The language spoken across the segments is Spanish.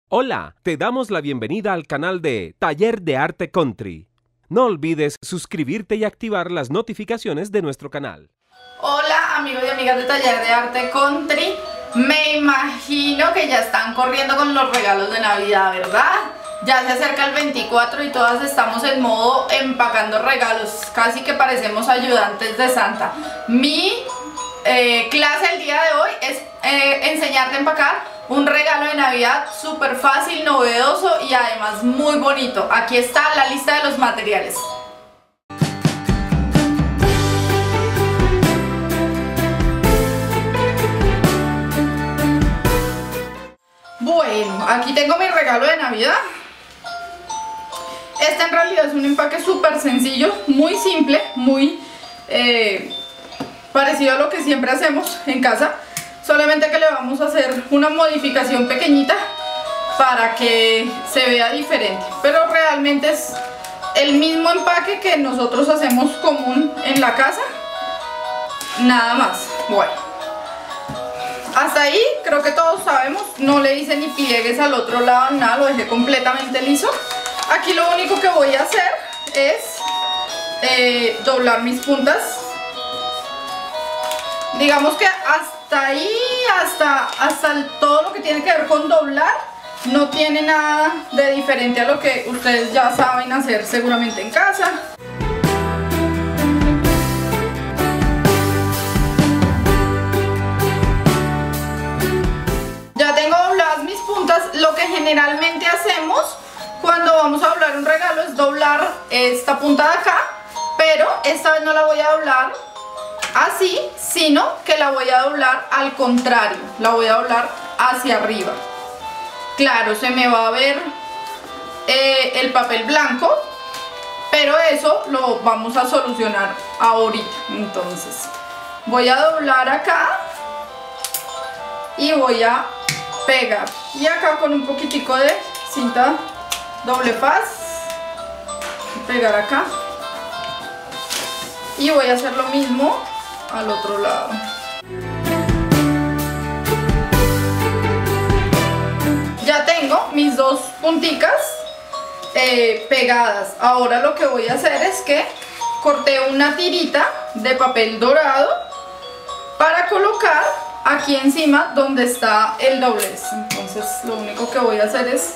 Hola, te damos la bienvenida al canal de Taller de Arte Country. No olvides suscribirte y activar las notificaciones de nuestro canal. Hola amigos y amigas de Taller de Arte Country. Me imagino que ya están corriendo con los regalos de Navidad, ¿verdad? Ya se acerca el 24 y todas estamos en modo empacando regalos. Casi que parecemos ayudantes de Santa. Mi clase el día de hoy es enseñarte a empacar un regalo de Navidad súper fácil, novedoso y además muy bonito. Aquí está la lista de los materiales. Bueno, aquí tengo mi regalo de Navidad. Este en realidad es un empaque súper sencillo, muy simple, muy parecido a lo que siempre hacemos en casa. Solamente que le vamos a hacer una modificación pequeñita para que se vea diferente. Pero realmente es el mismo empaque que nosotros hacemos común en la casa. Nada más. Bueno, hasta ahí creo que todos sabemos. No le hice ni pliegues al otro lado, nada, lo dejé completamente liso. Aquí lo único que voy a hacer es doblar mis puntas. Digamos que hasta ahí, hasta todo lo que tiene que ver con doblar, no tiene nada de diferente a lo que ustedes ya saben hacer seguramente en casa. Ya tengo dobladas mis puntas. Lo que generalmente hacemos cuando vamos a doblar un regalo es doblar esta punta de acá, pero esta vez no la voy a doblar así, sino que la voy a doblar al contrario, la voy a doblar hacia arriba. Claro, se me va a ver el papel blanco, pero eso lo vamos a solucionar ahorita. Entonces voy a doblar acá y voy a pegar, y acá con un poquitico de cinta doble faz pegar acá, y voy a hacer lo mismo al otro lado. Ya tengo mis dos punticas pegadas. Ahora lo que voy a hacer es que corté una tirita de papel dorado para colocar aquí encima donde está el doblez. Entonces lo único que voy a hacer es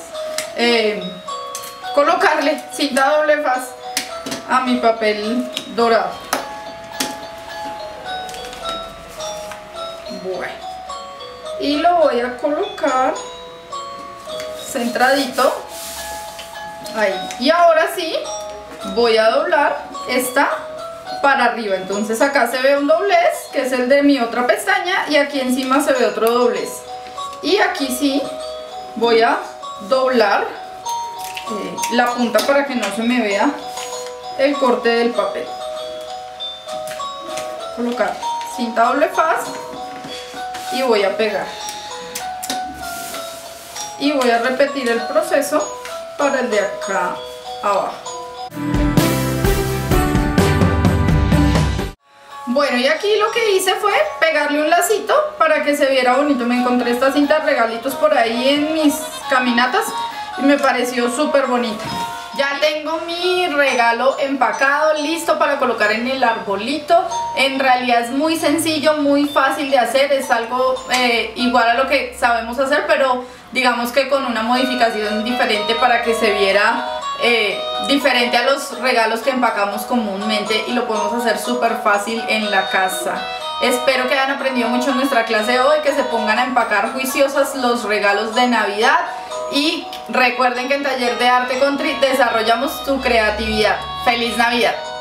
colocarle cinta doble faz a mi papel dorado. Bueno, y lo voy a colocar centradito ahí. Y ahora sí voy a doblar esta para arriba. Entonces acá se ve un doblez, que es el de mi otra pestaña, y aquí encima se ve otro doblez. Y aquí sí voy a doblar la punta para que no se me vea el corte del papel. Colocar cinta doble faz y voy a pegar, y voy a repetir el proceso para el de acá abajo. Bueno, y aquí lo que hice fue pegarle un lacito para que se viera bonito. Me encontré esta cinta de regalitos por ahí en mis caminatas y me pareció súper bonita. Ya tengo mi regalo empacado, listo para colocar en el arbolito. En realidad es muy sencillo, muy fácil de hacer. Es algo igual a lo que sabemos hacer, pero digamos que con una modificación diferente para que se viera diferente a los regalos que empacamos comúnmente, y lo podemos hacer súper fácil en la casa. Espero que hayan aprendido mucho en nuestra clase de hoy, que se pongan a empacar juiciosas los regalos de Navidad. Y recuerden que en Taller de Arte Country desarrollamos tu creatividad. ¡Feliz Navidad!